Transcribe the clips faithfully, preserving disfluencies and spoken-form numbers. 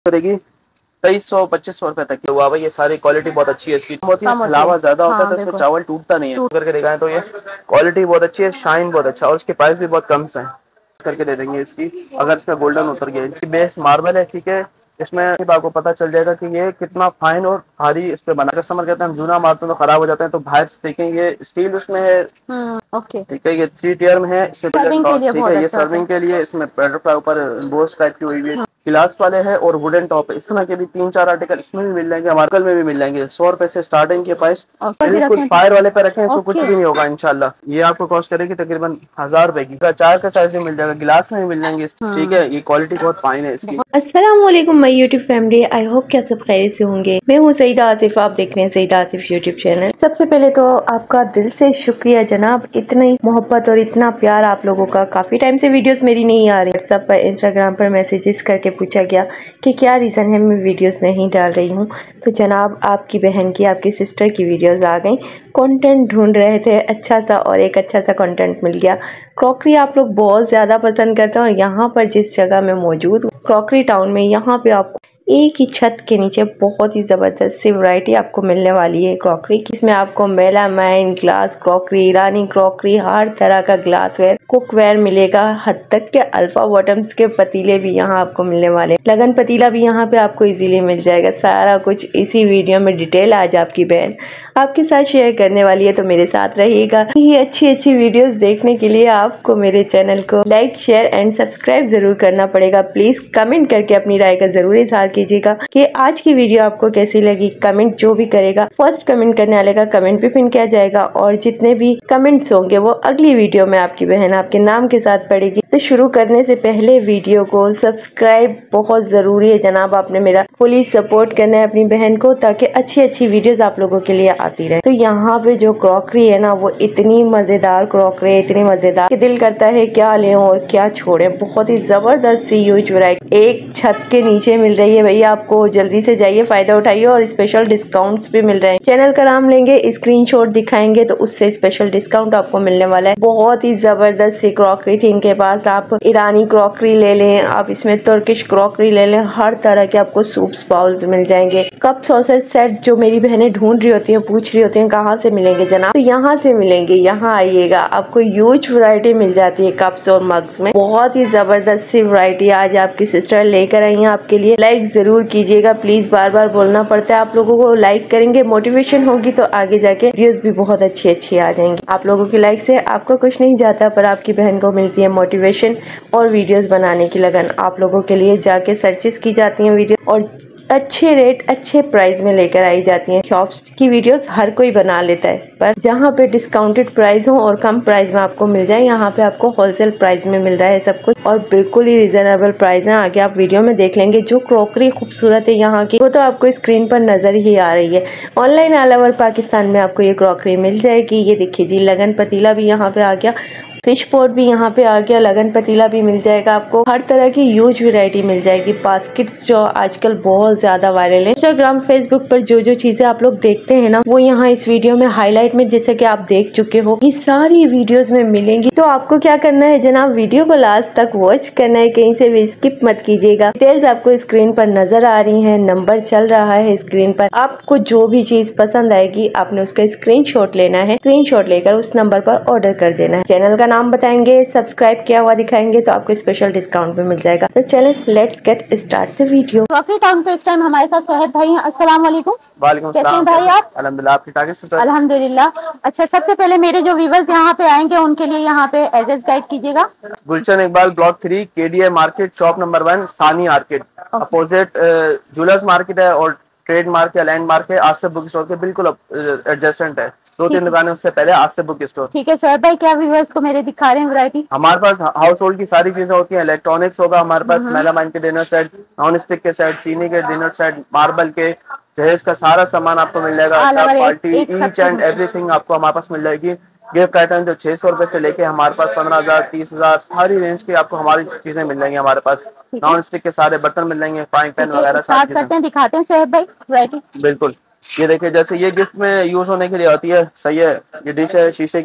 करेगी तेईस सौ पच्चीस सौ रुपए तक की हुआ भाई। ये सारी क्वालिटी बहुत अच्छी है इसकी, बहुत ही हलावा ज्यादा होता है तो इसमें चावल टूटता नहीं है। करके दिखाएं तो ये क्वालिटी बहुत अच्छी है, शाइन बहुत अच्छा, और उसके प्राइस भी बहुत कम है। करके दे देंगे इसकी, अगर इसमें गोल्डन उतर गया। इसकी बेस मार्बल है, ठीक है। इसमें आपको पता चल जाएगा कि ये कितना फाइन और भारी इस पे बना। कस्टमर कहते हैं हम जूना मारते हैं तो खराब हो जाते हैं, तो बाहर से देखें ये स्टील उसमें है, ओके ठीक है। ये थ्री टीयर में है, इसमें सर्विंग के लिए ठीक बहुत है। ये अच्छा सर्विंग के लिए, इसमें पैडल का ऊपर बोस टाइप की हुई है, गिलास वाले हैं और वुडन टॉप है। इस तरह के भी तीन चार आर्टिकल इसमें भी मिल जाएंगे, हमारे में भी मिल जाएंगे। सौ रुपए से स्टार्टिंग के प्राइस, बिल्कुल फायर वाले पे रखें, इसको कुछ भी नहीं होगा इंशाल्लाह। ये आपको कॉस्ट करेगी तकरीबन हजार रुपए की। चार का साइज भी मिल जाएगा, गिलास में भी मिल जाएंगे, ठीक है। ये क्वालिटी बहुत फाइन है इसकी। अस्सलाम वालेकुम my YouTube family, I hope कि आप सब खैरियत से होंगे। मैं हूँ सईदा आसिफ, आप देख रहे हैं सईदा आसिफ यूट्यूब चैनल। सबसे पहले तो आपका दिल से शुक्रिया जनाब, इतनी मोहब्बत और इतना प्यार आप लोगों का। काफी टाइम से वीडियोस मेरी नहीं आ रही। व्हाट्सएप पर, इंस्टाग्राम पर मैसेजेस करके पूछा गया कि क्या रीजन है मैं वीडियोस नहीं डाल रही हूँ। तो जनाब आपकी बहन की, आपकी सिस्टर की वीडियोस आ गई। कंटेंट ढूंढ रहे थे अच्छा सा, और एक अच्छा सा कंटेंट मिल गया। क्रॉकरी आप लोग बहुत ज्यादा पसंद करते हैं, और यहाँ पर जिस जगह में मौजूद क्रॉकरी टाउन में, यहाँ पे आपको एक ही छत के नीचे बहुत ही जबरदस्त सी वैरायटी आपको मिलने वाली है क्रॉकरी की। इसमें आपको melamine glass crockery, Irani crockery, हर तरह का ग्लासवेयर, कुकवेयर मिलेगा। हद तक के अल्फा बॉटम्स के पतीले भी यहाँ आपको मिलने वाले। लगन पतीला भी यहाँ पे आपको इजीली मिल जाएगा। सारा कुछ इसी वीडियो में डिटेल आज आपकी बहन आपके साथ शेयर करने वाली है, तो मेरे साथ रहिएगा। ये अच्छी अच्छी वीडियोस देखने के लिए आपको मेरे चैनल को लाइक, शेयर एंड सब्सक्राइब जरूर करना पड़ेगा। प्लीज कमेंट करके अपनी राय का जरूर इजहार कीजिएगा कि आज की वीडियो आपको कैसी लगी। कमेंट जो भी करेगा, फर्स्ट कमेंट करने वाले का कमेंट भी पिन किया जाएगा, और जितने भी कमेंट्स होंगे वो अगली वीडियो में आपकी बहन आपके नाम के साथ पढ़ेगी। तो शुरू करने से पहले वीडियो को सब्सक्राइब बहुत जरूरी है जनाब। आपने मेरा फुली सपोर्ट करना है अपनी बहन को, ताकि अच्छी अच्छी वीडियोस आप लोगों के लिए आती रहे। तो यहाँ पे जो क्रॉकरी है ना, वो इतनी मजेदार क्रॉकरी, इतनी मजेदार कि दिल करता है क्या लें और क्या छोड़ें। बहुत ही जबरदस्त सी ह्यूज वैरायटी एक छत के नीचे मिल रही है भैया। आपको जल्दी से जाइए, फायदा उठाइए, और स्पेशल डिस्काउंट्स भी मिल रहे हैं। चैनल का नाम लेंगे, स्क्रीनशॉट दिखाएंगे तो उससे स्पेशल डिस्काउंट आपको मिलने वाला है। बहुत ही जबरदस्त सी क्रॉकरी थी इनके पास। आप ईरानी क्रॉकरी ले लें, आप इसमें तुर्किश क्रॉकरी ले लें, हर तरह के आपको सूप्स बाउल्स मिल जाएंगे। कप सॉसेज सेट जो मेरी बहनें ढूंढ रही होती हैं, पूछ रही होती हैं कहाँ से मिलेंगे जनाब, तो यहाँ से मिलेंगे। यहाँ आइएगा, आपको ह्यूज वैरायटी मिल जाती है कप्स और मग्स में। बहुत ही जबरदस्त सी वैरायटी आज आपकी सिस्टर लेकर आई है आपके लिए। लाइक जरूर कीजिएगा प्लीज, बार बार बोलना पड़ता है। आप लोगों को लाइक करेंगे, मोटिवेशन होगी, तो आगे जाके वीडियोस भी बहुत अच्छी अच्छी आ जाएंगी। आप लोगों की लाइक से आपको कुछ नहीं जाता, पर आपकी बहन को मिलती है मोटिवेशन और वीडियोस बनाने की लगन। आप लोगों के लिए जाके सर्चेस की जाती हैं वीडियो, और अच्छे रेट अच्छे प्राइस में लेकर आई जाती हैं। शॉप्स की वीडियोस हर कोई बना लेता है, पर जहाँ पे डिस्काउंटेड प्राइस हो और कम प्राइस में आपको मिल जाए, यहाँ पे आपको होलसेल प्राइस में मिल रहा है सब कुछ, और बिल्कुल ही रिजनेबल प्राइस है। आगे आप वीडियो में देख लेंगे। जो क्रॉकरी खूबसूरत है यहाँ की, वो तो आपको स्क्रीन पर नजर ही आ रही है। ऑनलाइन ऑल ओवर पाकिस्तान में आपको ये क्रॉकरी मिल जाएगी। ये देखिए जी, लगन पतीला भी यहाँ पे आ गया, फिश पॉट भी यहाँ पे आ गया, लगन पतीला भी मिल जाएगा आपको। हर तरह की ह्यूज वैरायटी मिल जाएगी। बास्केट्स जो आजकल बहुत ज्यादा वायरल है, इंस्टाग्राम फेसबुक पर जो जो चीजें आप लोग देखते हैं ना, वो यहाँ इस वीडियो में हाईलाइट में, जैसे कि आप देख चुके हो, ये सारी वीडियोस में मिलेंगी। तो आपको क्या करना है जनाब, वीडियो को लास्ट तक वॉच करना है, कहीं से भी स्किप मत कीजिएगा। डिटेल्स आपको स्क्रीन पर नजर आ रही है, नंबर चल रहा है स्क्रीन पर। आपको जो भी चीज पसंद आएगी, आपने उसका स्क्रीनशॉट लेना है। स्क्रीनशॉट लेकर उस नंबर पर ऑर्डर कर देना है। चैनल का नाम बताएंगे, सब्सक्राइब किया हुआ दिखाएंगे, तो आपको स्पेशल डिस्काउंट भी मिल जाएगा। तो चलें, let's get start the video. Crockery town पे इस टाइम हमारे साथ सोहेब भाई हैं। अस्सलाम वालेकुम। वालेकुम कैसे हैं सलाम। भाई आप? अल्हम्दुलिल्लाह, आपकी टारगेट सिस्टर? अल्हम्दुलिल्लाह। अच्छा, सबसे पहले मेरे जो व्यूवर्स यहाँ पे आएंगे उनके लिए यहाँ पे एड्रेस गाइड कीजिएगा। Gulshan Iqbal, block three, KDA market, shop number one, Sani arcade, opposite jewellers market है, और ट्रेड मार्क या लैंड मार्क है। आसिफ बुक स्टोर के बिल्कुल एडजेसेंट है। दो तीन दुकानें उससे पहले आसिफ बुक स्टोर। ठीक है सोहेब भाई, क्या व्यूवर्स को मेरे दिखा रहे हैं वैरायटी? हमारे पास हाउस होल्ड की सारी चीजें होती हैं। इलेक्ट्रॉनिक्स होगा हमारे पास, मेलामाइन के डिनर सेट, नॉन स्टिक के सेट, चीनी के डिनर सेट, मार्बल के, जहेज का सारा सामान आपको मिल जाएगा। क्वालिटी ईच एंड एवरीथिंग आपको हमारे पास मिल जाएगी। गिफ्ट आइटम जो छह सौ रुपए से लेके हमारे पास पंद्रह हजार तीस हजार सारी रेंज की आपको हमारी चीजें मिल जाएंगी। हमारे पास नॉन स्टिक के सारे बर्तन मिल जाएंगे, फ्राइंग पैन वगैरह सारी चीजें। दिखाते हैं सोहेब भाई वैरायटी। बिल्कुल, ये देखिए, जैसे ये गिफ्ट में यूज होने के लिए होती है, सही है। ये डिश है शीशे की,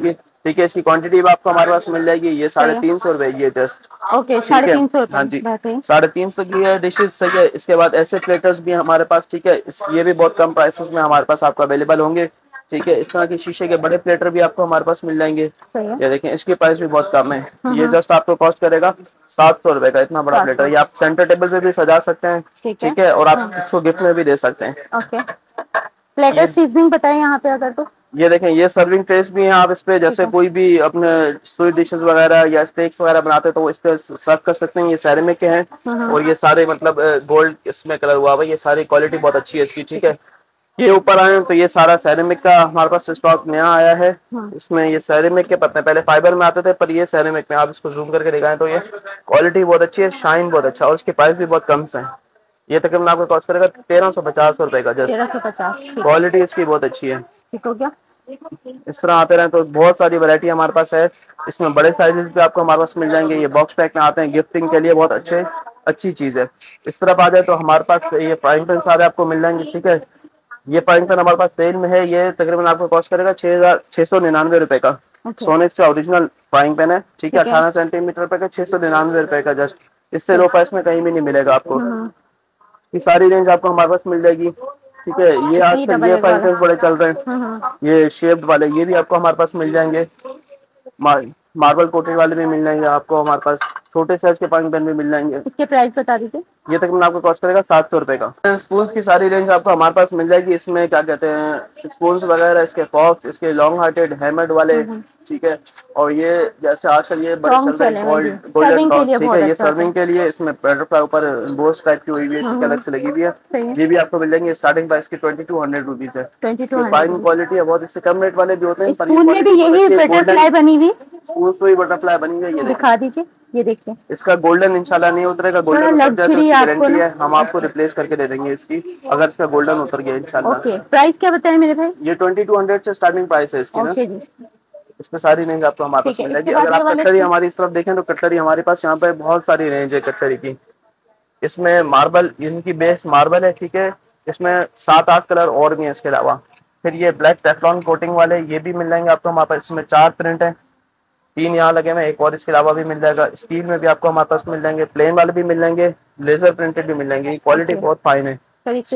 ठीक है। इसकी क्वांटिटी भी आपको हमारे पास मिल जाएगी। ये साढ़े तीन सौ रुपए ये जस्ट। ओके, साढ़े तीन सौ। हाँ जी, साढ़े तीन सौ की है डिशेज सही है। इसके बाद ऐसे प्लेटर्स भी हमारे पास, ठीक है, इस ये भी बहुत कम प्राइसेस में हमारे पास आपको अवेलेबल होंगे। ठीक है, इस तरह के शीशे के बड़े प्लेटर भी आपको हमारे पास मिल जाएंगे। ये देखें, इसकी प्राइस भी बहुत कम है। ये जस्ट आपको कॉस्ट करेगा सात सौ रुपए का इतना बड़ा प्लेटर। ये आप सेंटर टेबल पे भी सजा सकते हैं, ठीक है, और आप इसको गिफ्ट में भी दे सकते हैं। ओके, प्लेटर सीजनिंग बताएं यहाँ पे अगर तो। ये देखें, ये सर्विंग ट्रेस भी हैं। आप इस पे जैसे कोई भी अपने स्वीट डिशेस वगैरह या स्टेक्स वगैरह बनाते हैं तो वो इस पे सर्व कर सकते हैं। ये सेरेमिक के हैं और ये सारे मतलब गोल्ड इसमें कलर हुआ हुआ है। ये सारी क्वालिटी बहुत अच्छी है इसकी, ठीक है। ये ऊपर आए तो ये सारा सेरेमिक का हमारे पास स्टॉक नया आया है। इसमें ये सेरेमिक के पत्ते पहले फाइबर में आते थे, पर ये सेरेमिक में आप इसको जूम करके दिखाएं तो ये क्वालिटी बहुत अच्छी है, शाइन बहुत अच्छा, और इसके प्राइस भी बहुत कम है। ये तकरीबन आपको कॉस्ट करेगा तेरह सौ पचास रुपए का जस्ट। तेरह सौ पचास। क्वालिटी इसकी बहुत अच्छी है। ठीक हो गया। इस तरह आते रहे तो बहुत सारी वैरायटी हमारे पास है। इसमें बड़े साइजेस भी आपको हमारे पास मिल जाएंगे। ये बॉक्स पैक में आते हैं, गिफ्टिंग के लिए बहुत अच्छे अच्छी चीज है। इस तरफ आ जाए तो हमारे पास ये फ्राइंग पैन सारे आपको मिल जाएंगे, ठीक है। ये फ्राइंग पैन हमारे पास सेल में है। ये तकरीबन आपको कॉस्ट करेगा छह हजार छह सौ निन्यानवे रुपए का। सोनेक्स का ओरिजिनल फ्राइंग पैन है, ठीक है, अठारह सेंटीमीटर रुपए का, छह सौ निन्यानवे रुपए का जस्ट। इससे लो प्राइस में कहीं भी नहीं मिलेगा आपको। ये सारी रेंज आपको हमारे पास मिल जाएगी, ठीक है। ये आजकल ये फ्राइंग पैन बड़े चल रहे हैं, ये शेप्ड वाले, ये भी आपको हमारे पास मिल जाएंगे। मार्बल कोटेड वाले भी मिल जाएंगे आपको हमारे पास। छोटे साइज के फ्राइंग पैन भी मिल जाएंगे। इसके प्राइस बता दीजिए। ये तकरीबन आपको कॉस्ट करेगा सात सौ रुपए का। स्पून्स की सारी रेंज आपको हमारे पास मिल जाएगी। इसमें क्या कहते हैं, स्पून्स वगैरह, इसके फॉक्स, इसके लॉन्ग हार्टेड हैमर्ड वाले, ठीक है। और ये जैसे आजकल ये बड़े चल रहे हैं गोल्ड गोल्डन टॉप्स, ठीक है, ये सर्विंग के लिए। इसमें बटरफ्लाई ऊपर बोस टाइप की हुई है, ठीक है, अलग से लगी हुई है। ये भी आपको मिल जाएंगे। स्टार्टिंग प्राइस की ट्वेंटी टू हंड्रेड रुपीज है। फाइन क्वालिटी है बहुत। इससे कम रेट वाले भी होते हैं। स्पून में भी यही बटरफ्लाई बनी हुई, स्पून में भी बटरफ्लाई बनी हुई है। ये दिखा दीजिए, ये देखिए। इसका गोल्डन इंशाल्लाह नहीं उतरेगा। गोल्डन उतर जाए तो इसकी गारंटी है, हम आपको रिप्लेस करके दे देंगे इसकी, अगर इसका गोल्डन उतर गया इंशाल्लाह। ओके, प्राइस क्या बताएं मेरे भाई? ये ट्वेंटी टू हंड्रेड से स्टार्टिंग प्राइस है इसकी ना। इसमें सारी रेंज आपको हमारे पास मिल जाएगी। अगर आप कटलरी हमारी इस तरफ देखें तो कटलरी हमारे पास यहाँ पे बहुत सारी रेंज है कटलरी की। इसमें मार्बल, इनकी बेस मार्बल है, ठीक है। इसमें सात आठ कलर और भी है इसके अलावा। फिर ये ब्लैक टेफ्लॉन कोटिंग वाले, ये भी मिल जाएंगे आपको हमारे पास। इसमें चार प्रिंट है, तीन यहाँ लगे हुए, एक और इसके अलावा भी मिल जाएगा। स्टील में भी आपको हमारे पास मिल जाएंगे, प्लेन वाले भी मिल जाएंगे, लेजर प्रिंटेड भी मिल जाएंगे। क्वालिटी बहुत फाइन है।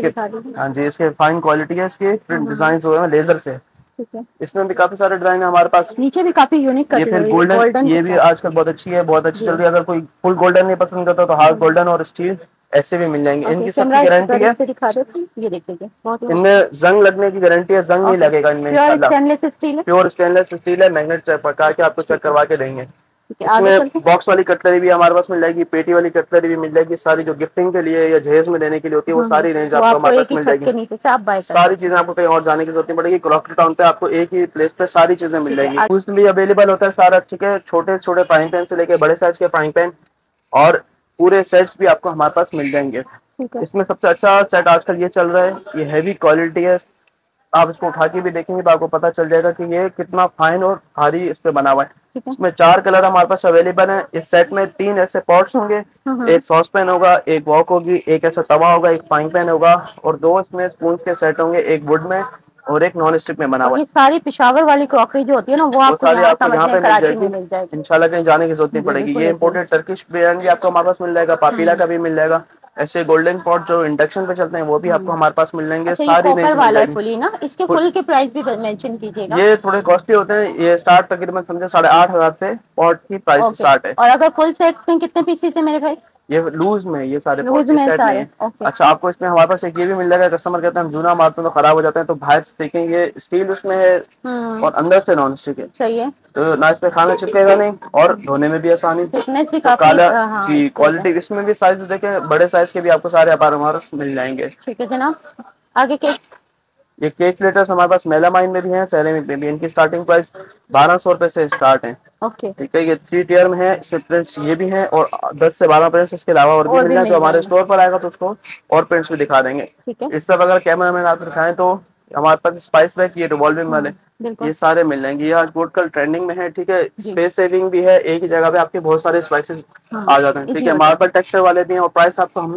हाँ जी, इसके फाइन क्वालिटी है। इसके प्रिंट डिजाइन हुए हैं लेजर से। इसमें भी काफी सारे डिजाइन है हमारे पास। नीचे भी काफी यूनिक ये फिर गोल्डन, ये भी आजकल बहुत अच्छी है, बहुत अच्छी चल रही है। अगर कोई फुल गोल्डन नहीं पसंद करता तो हाफ गोल्डन और स्टील ऐसे भी मिल जाएंगे। इनकी सबकी गारंटी है। ये देखिए, इनमें जंग लगने की गारंटी है, जंग नहीं लगेगा इनमें इंशाल्लाह। प्योर स्टेनलेस स्टील है, मैग्नेट प्रकार के आपको चेक करवा के देंगे। इसमें बॉक्स वाली कटलरी भी हमारे पास मिल जाएगी, पेटी वाली कटलरी भी मिल जाएगी। सारी जो गिफ्टिंग के लिए या जहेज में देने के लिए होती है वो सारी रेंज आपको हमारे पास मिल जाएगी। सारी चीजें आपको कहीं और जाने की जरूरत नहीं पड़ेगी। क्रॉकरी टाउन पे आपको एक ही प्लेस पे सारी चीजें मिल जाएगी। उसमें अवेलेबल होता है सारा, ठीक है, छोटे छोटे फ्राइंग पैन से लेके बड़े साइज के फ्राइंग पैन और पूरे सेट्स भी आपको हमारे पास मिल जाएंगे। इसमें सबसे अच्छा सेट आजकल ये चल रहा है, ये हैवी क्वालिटी है। आप इसको उठा के भी देखेंगे तो आपको पता चल जाएगा कि ये कितना फाइन और भारी इस पे बना हुआ है। इसमें चार कलर हमारे पास अवेलेबल है। इस सेट में तीन ऐसे पॉट्स होंगे, एक सॉस पैन होगा, एक वॉक होगी, एक ऐसा तवा होगा, एक फ्राइंग पैन होगा और दो इसमें स्पून के सेट होंगे, एक वुड में और एक नॉन स्टिक में बना हुआ है। ये सारी पेशावर वाली क्रॉकरी जो होती है ना वो आपको सारी आपको यहाँ पे मिल जाएगी इंशाल्लाह, कहीं जाने की जरूरत नहीं पड़ेगी। ये इम्पोर्टेड टर्किश ब्रांड भी आपको हमारे पास मिल जाएगा, पापीला का भी मिल जाएगा। ऐसे गोल्डन पॉट जो इंडक्शन पे चलते हैं वो भी आपको हमारे पास मिल जाएंगे। अच्छा, सारी रेंज वाला है फुली ना, इसके फुल के प्राइस भी मेंशन कीजिएगा। ये थोड़े कॉस्टली होते हैं। ये स्टार्ट तकरीबन समझे साढ़े आठ हजार से पॉट की प्राइस स्टार्ट है। और अगर फुल सेट में कितने पीसेस है मेरे भाई? ये लूज में, ये सारे लूज में सेट में। अच्छा, आपको इसमें हमारे पास एक ये भी मिल जाएगा। कस्टमर कहते हैं हम जूना मारते हैं तो खराब हो जाते हैं, तो बाहर से देखें ये स्टील उसमें है और अंदर से नॉन स्टिक है। सही है, तो ना इसमें खाना चिपकेगा नहीं और धोने में भी आसानी। तो काला जी क्वालिटी। इसमें भी साइज देखें, बड़े साइज के भी आपको सारे हमारे मिल जाएंगे। ठीक है जनाब, आगे के ये केक प्लेटर्स हमारे पास मेलामाइन में भी हैं, सेरेमिक में भी। इनकी स्टार्टिंग प्राइस बारह सौ रुपए से स्टार्ट है। ओके, ठीक है। ये थ्री टियर में है, इसमें प्रिंट्स ये भी हैं और दस से बारह प्रिंट्स इसके अलावा और भी मिल जाए। तो हमारे स्टोर पर आएगा तो उसको और प्रिंट्स भी दिखा देंगे। इस तरफ अगर कैमरा मैन आप दिखाएं तो हमारे पास स्पाइस रैक, ये रिवॉल्विंग वाले, ये सारे मिल जाएंगे। ये आज गुडकल ट्रेंडिंग में है, ठीक है। स्पेस सेविंग भी है, एक ही जगह पे आपके बहुत सारे स्पाइसेस आ जाते हैं, ठीक है। मार्बल टेक्सचर वाले भी हैं और प्राइस आपको हमने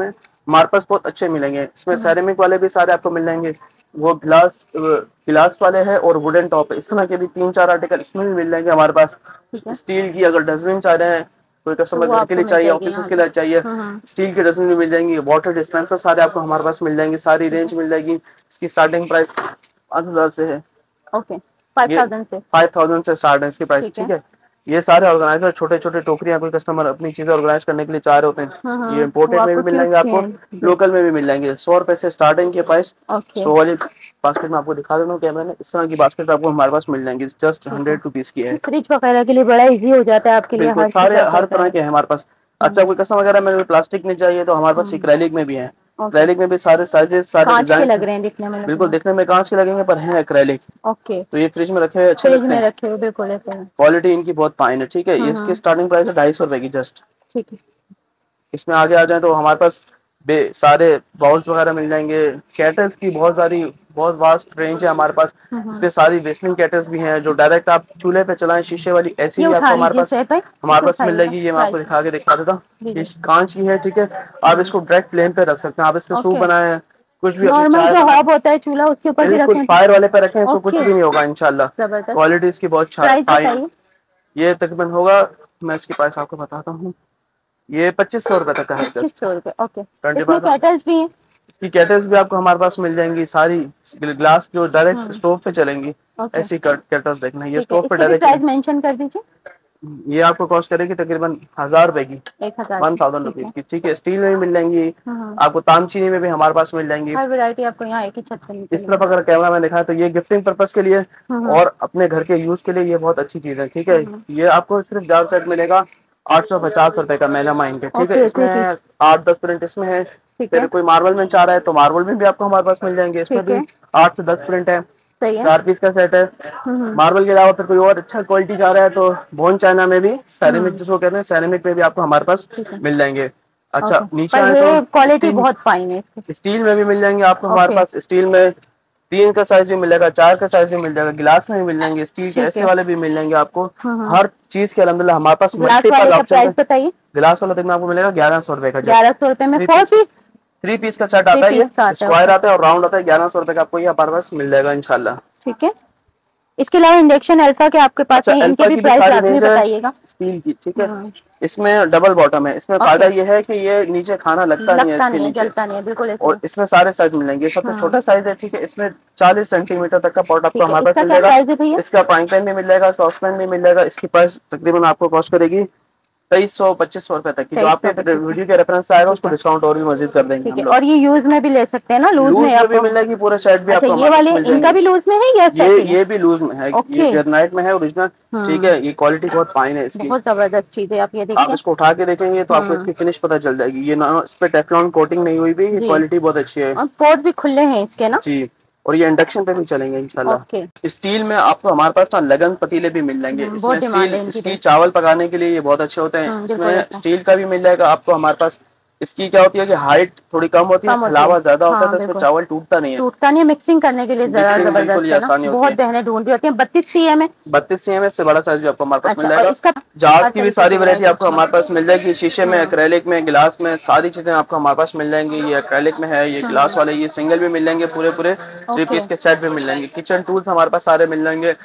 हमारे पास बहुत अच्छे मिलेंगे। इसमें सेरेमिक वाले भी सारे आपको मिल जाएंगे, वो ग्लास गिलास वाले हैं और वुडन टॉप है, इस तरह के भी तीन चार आर्टिकल इसमें भी मिल जाएंगे हमारे पास। स्टील की अगर डस्टबिन चाह रहे हैं, कोई कस्टमर घर के लिए चाहिए, ऑफिस के लिए चाहिए, स्टील की डस्टबिन भी मिल जाएंगी। वाटर डिस्पेंसर सारे आपको हमारे पास मिल जाएंगे, सारी रेंज मिल जाएगी। इसकी स्टार्टिंग प्राइस पाँच हजार से है। ओके, फाइव थाउजेंड से फाइव थाउजेंड से स्टार्ट है इसकी प्राइस, ठीक है। ये सारे ऑर्गेनाइजर छोटे छोटे टोकरियां, कोई कस्टमर अपनी चीजें ऑर्गेनाइज करने के लिए चाह रहे होते हैं, ये इम्पोर्टेड में भी मिल जाएंगे आपको, लोकल में भी मिल जाएंगे। सौ रुपए से स्टार्टिंग के प्राइस। सौ वाली बास्केट में आपको दिखा देता हूँ कैमरा में, इस तरह की बास्केट आपको हमारे पास मिल जाएंगी, जस्ट हंड्रेड रुपीज की है। फ्रिज वगैरह के लिए बड़ा इजी हो जाता है आपके लिए, सारे हर तरह के हैं हमारे पास। अच्छा, कोई कस्टमर वगैरह में प्लास्टिक नहीं चाहिए तो हमारे पास एक्रेलिक में भी है। एक्रेलिक में भी सारे साइजेस, सारे डिजाइन लग रहे हैं दिखने में, बिल्कुल दिखने में कांच के लगेंगे पर है एक्रेलिक। ओके, तो ये फ्रिज में रखे हुए अच्छे फ्रिज में रखे हुए बिल्कुल ऐसे हैं। क्वालिटी इनकी बहुत फाइन है, ठीक है। इसकी स्टार्टिंग प्राइस है ढाई सौ रुपए की जस्ट, ठीक है। इसमें आगे आ जाए तो हमारे पास बे सारे बाउल्स वगैरह मिल जाएंगे। कैटल्स की बहुत सारी बहुत वास्ट रेंज है हमारे पास, पे सारी वेस्टर्न कैटल्स भी हैं जो डायरेक्ट आप चूल्हे पे चलाएं, शीशे वाली ऐसी भी आपको हमारे पास हमारे पास मिल जाएगी। ये मैं आपको दिखा के दिखा देता हूँ, ये कांच की है, ठीक है। आप इसको डायरेक्ट फ्लेम पे रख सकते हैं, आप इस पे सूप बनाए, कुछ भी नॉर्मल जो हॉब होता है चूल्हा उसके ऊपर भी रखें, फायर वाले पे रखें, इसको कुछ भी नहीं होगा इंशाल्लाह। क्वालिटी इसकी बहुत अच्छी। ये तकरीबन होगा, मैं इसकी प्राइस आपको बताता हूँ, ये पच्चीस सौ रुपए तक का है। पच्चीस सौ रुपए, ओके। इसमें कैटल्स भी हैं, इसकी कैटल्स भी आपको हमारे पास मिल जाएंगी, सारी ग्लास जो डायरेक्ट स्टोव पे चलेंगी, ऐसी कैटल्स देखना। ये स्टोव पे डायरेक्ट प्राइस मेंशन कर दीजिए। ये आपको कॉस्ट करेगी तकरीबन हजार रुपए की, वन थाउजेंड रुपीज की, ठीक है। स्टील में भी मिल जाएंगी आपको, तामचीनी में भी हमारे पास मिल जाएंगी, हर वैरायटी आपको यहाँ एक ही छत पे। इस तरफ अगर कैमरा में दिखाएं तो ये गिफ्टिंग पर्पस के लिए और अपने घर के यूज के लिए ये बहुत अच्छी चीज है, ठीक है। ये आपको सिर्फ जार सेट मिलेगा आठ सौ पचास रुपए का मेलामाइन के, ठीक है। इसमें आठ दस प्रिंट इसमें है, फिर कोई मार्बल में चाह रहा है तो मार्बल में भी आपको हमारे पास मिल जाएंगे, इसमें भी आठ से दस प्रिंट है, चार पीस का सेट है। मार्बल के अलावा फिर कोई और अच्छा क्वालिटी चाह रहा है तो बोन चाइना में भी सैरेमिक जिसको कहते हैं, सैरेमिक में भी आपको हमारे पास मिल जाएंगे। अच्छा, नीचे तो क्वालिटी बहुत फाइन है, स्टील में भी मिल जाएंगे आपको हमारे पास। स्टील में तीन का साइज भी मिलेगा, चार का साइज भी मिल जाएगा, गिलास में भी मिल जाएंगे, स्टील के ऐसे वाले भी मिल जाएंगे आपको। हर चीज के अल्हम्दुलिल्लाह हमारे पास मल्टीपल ऑप्शन है। गिलास वाला देखना आपको मिलेगा ग्यारह सौ रुपए का, ग्यारह सौ रुपए में फोर पीस थ्री पीस का सेट आता है, ये स्क्वायर आता है और राउंड आता है। ग्यारह सौ रुपए का आपको ये हमारे पास मिल जाएगा इंशाल्लाह, ठीक है। इसके अलावा इंडक्शन अल्फा के आपके पास है, इनके भी प्राइस आप भी बताइएगा। स्टील की, ठीक है। इसमें डबल बॉटम है, इसमें फायदा ये है कि ये नीचे खाना लगता नहीं है, इसके नीचे जलता नहीं है बिल्कुल। और इसमें सारे साइज मिल जाएंगे, सबसे छोटा साइज है, ठीक है। इसमें चालीस सेंटीमीटर तक का पॉट आपको हमारे पास मिल जाएगा। इसका फ्राइंग पैन भी मिल जाएगा, सॉस पैन भी मिल जाएगा। इसकी प्राइस तकरीबन आपको कॉस्ट करेगी तेईस सौ पच्चीस सौ रुपए तक की, जो आपके वीडियो के रेफरेंस से आएगा उसको डिस्काउंट और भी मजीद कर देंगे हम लोग। और ये यूज में भी ले सकते हैं ना, लूज में आपको भी मिल जाएगी, पूरा सेट भी आपको। ये वाले इनका भी लूज में है या ये ये भी लूज में है, ये ग्रेनाइट में है ओरिजिनल, ठीक है। ये क्वालिटी बहुत फाइन है इसकी, बहुत जबरदस्त चीज है। आप ये देखिए, आप इसको उठा के देखेंगे तो आपको इसकी फिनिश पता चल जाएगी। ये ना इस पे टेफ्लॉन कोटिंग नहीं हुई भी, ये क्वालिटी बहुत अच्छी है। पोर्ट भी खुले हैं इसके ना जी, और ये इंडक्शन पे भी चलेंगे इंशाल्लाह। स्टील में आपको हमारे पास ना लगन पतीले भी मिल जाएंगे। इसमें स्टील इसकी चावल पकाने के लिए ये बहुत अच्छे होते हैं। इसमें स्टील का भी मिल जाएगा आपको हमारे पास। इसकी क्या होती है कि हाइट थोड़ी कम होती है, फैलावा ज्यादा होता है, तो इसमें चावल टूटता नहीं है, टूटता नहीं है। मिक्सिंग करने के लिए जरा जबरदस्त है, बहुत बहनें ढूंढ रही होती हैं। बत्तीस सीएम है, बत्तीस सीएम से बड़ा साइज भी आपको हमारे पास मिल जाएगा। जार्स की भी सारी वैरायटी आपको हमारे पास मिल जाएगी, शीशे में, एक्रेलिक में, गिलास में, सारी चीजें आपको हमारे पास मिल जाएंगी। ये एक्रेलिक में है, ये गिलास वाले, ये सिंगल भी मिल जाएंगे, पूरे पूरे थ्री पीस के सेट भी मिल जाएंगे। किचन टूल्स हमारे पास सारे मिल जाएंगे।